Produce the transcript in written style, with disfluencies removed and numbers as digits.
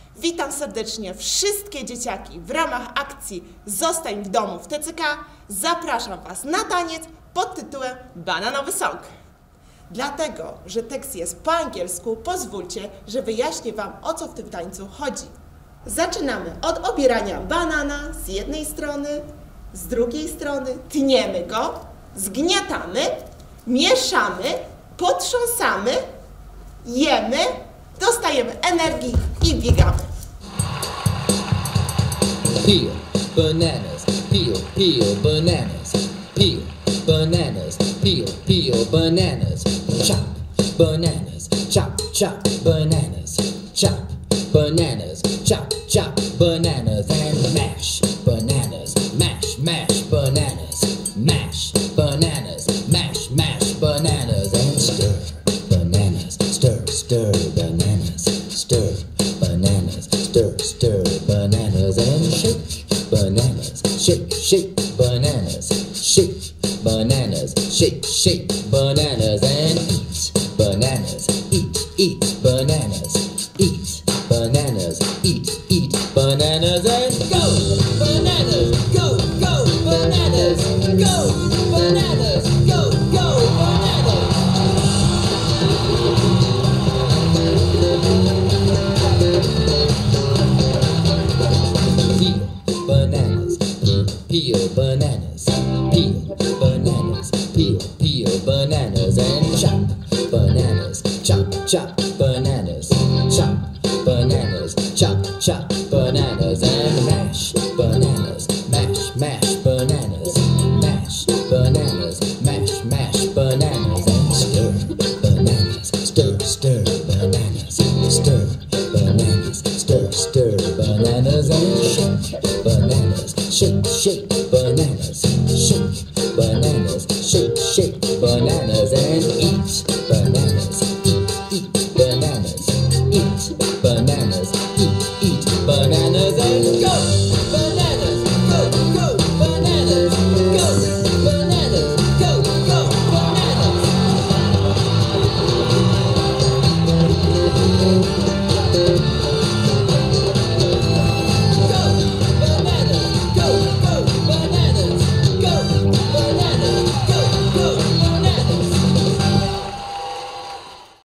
Witam serdecznie wszystkie dzieciaki w ramach akcji Zostań w domu w TCK. Zapraszam Was na taniec pod tytułem Bananowy Sok. Dlatego, że tekst jest po angielsku, pozwólcie, że wyjaśnię Wam, o co w tym tańcu chodzi. Zaczynamy od obierania banana z jednej strony, z drugiej strony, tniemy go, zgniatamy, mieszamy, potrząsamy, jemy, dostajemy energii i biegamy. Peel bananas, peel bananas, peel bananas, peel bananas, chop bananas, chop bananas, chop bananas, chop bananas, and mash bananas, mash bananas, mash bananas, mash bananas, and stir bananas, stir bananas, stir bananas, stir bananas, and shake bananas, shake bananas, shake bananas, shake bananas, and eat bananas, eat bananas, eat bananas, eat bananas, and go bananas, go bananas, go bananas, go bananas. Peel bananas, peel bananas, and chop bananas, chop bananas, chop bananas, chop bananas, and mash bananas, mash bananas, mash bananas, mash bananas, and stir bananas, stir bananas, stir bananas, stir bananas, and shake bananas, shake bananas,